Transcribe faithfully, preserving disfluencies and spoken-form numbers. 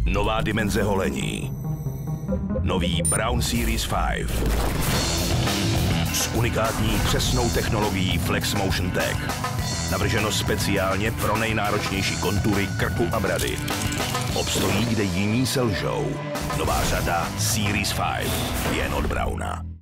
Nová dimenze holení. Nový Braun Series pět. S unikátní přesnou technologií Flex Motion Tech. Navrženo speciálně pro nejnáročnější kontury krku a brady. Obstojí, kde jiní selžou. Nová řada Series pět. Jen od Brauna.